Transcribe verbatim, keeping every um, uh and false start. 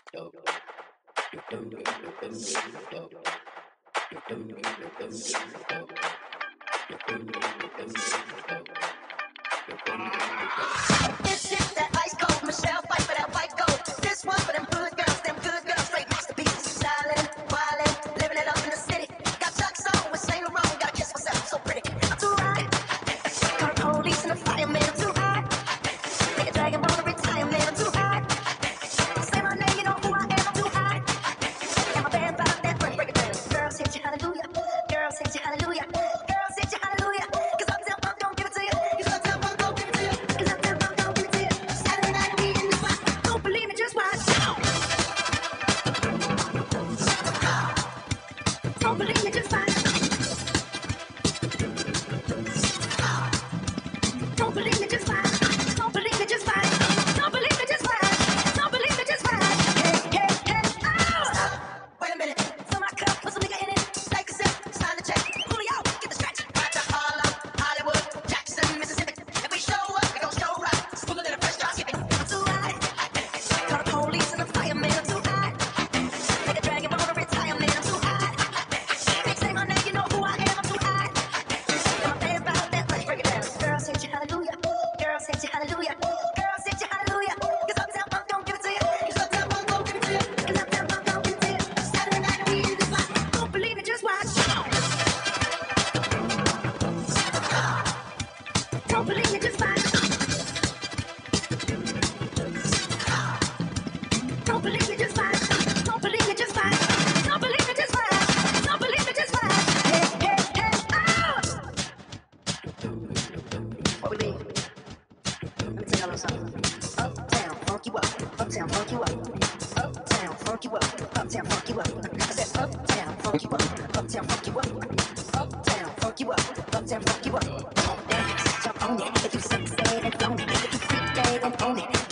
This is that ice cold Michelle fight for that white gold. This one for them good girls, them good girls, straight masterpieces. Stylin', wildin', living it up in the city. Got Chuck's on with Saint Laurent, gotta kiss myself, I'm so pretty. I'm too hot. Call the police and the fireman, I'm too hot. Make a dragon ball to retirement, I'm too hot. Say my name, you know who I am, I'm too hot. And my band bought that break, break it down. Girls hit you, hallelujah. Girls hit you, hallelujah. Girls hit you, hallelujah. Cause Uptown Funk don't give it to you. Cause Uptown Funk don't give it to you. Cause Uptown Funk don't give it to you. Saturday night we in the spot. Don't believe me, just watch. Don't believe me, just watch. Don't believe me, just watch. Don't believe me, just watch. Don't believe me, just watch. Don't believe me, just watch. Hey, hey, hey, oh! Stop. Wait a minute. Fill my cup, put some nigga in it. Take a sip, sign the check. Julio, get the stretch. Right to Harlem, Hollywood, Jackson, Mississippi. If we show up, we gon' show right. Smoother than a fresh drop skipping. I'm too hot. Call the police and the fireman. I'm too hot. Make a dragon ball to retirement. I'm too hot. Big say my name, you know who I am. I'm too hot. And my band about that, let's break it down. Girls hit you, hallelujah. Girls hit you, hallelujah. Girls hit you, hallelujah. Cause Uptown Funk don't give it to you. Cause Uptown Funk don't give it to you. Cause Uptown Funk don't give it to you. Saturday night we in the spot. Don't believe it, just watch. Don't believe it, just watch. Don't believe it, just watch. Don't believe it, just watch. Don't believe it, just watch. Don't believe it, just watch. Hey, hey, hey, oh! What we mean? Let me tell y'all a little something. Uptown, funk you up. Uptown, funk you up. Uptown, funk you up. Uptown, funk you up. I said uptown, funk you up. Uptown, funk you up. Uptown, funk you up. Uptown, funk you up. Come on, dance, jump on it. If you suck, say and own it. If you freak, dead and own it.